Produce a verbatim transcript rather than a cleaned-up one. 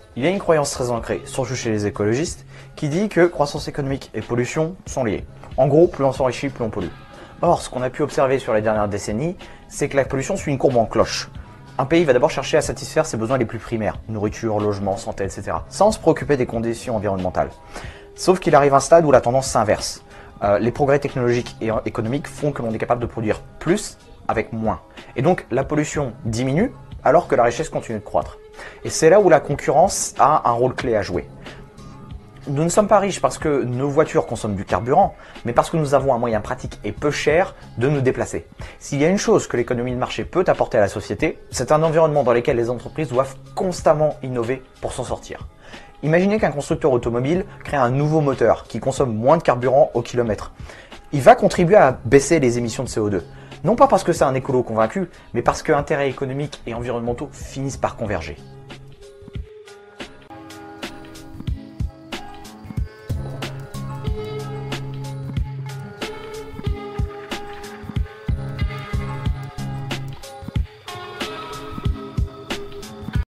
Il y a une croyance très ancrée, surtout chez les écologistes, qui dit que croissance économique et pollution sont liés. En gros, plus on s'enrichit, plus on pollue. Or, ce qu'on a pu observer sur les dernières décennies, c'est que la pollution suit une courbe en cloche. Un pays va d'abord chercher à satisfaire ses besoins les plus primaires, nourriture, logement, santé, et cetera, sans se préoccuper des conditions environnementales. Sauf qu'il arrive un stade où la tendance s'inverse. Euh, les progrès technologiques et économiques font que l'on est capable de produire plus avec moins. Et donc, la pollution diminue alors que la richesse continue de croître. Et c'est là où la concurrence a un rôle clé à jouer. Nous ne sommes pas riches parce que nos voitures consomment du carburant, mais parce que nous avons un moyen pratique et peu cher de nous déplacer. S'il y a une chose que l'économie de marché peut apporter à la société, c'est un environnement dans lequel les entreprises doivent constamment innover pour s'en sortir. Imaginez qu'un constructeur automobile crée un nouveau moteur qui consomme moins de carburant au kilomètre. Il va contribuer à baisser les émissions de C O deux. Non pas parce que c'est un écolo convaincu, mais parce que intérêts économiques et environnementaux finissent par converger.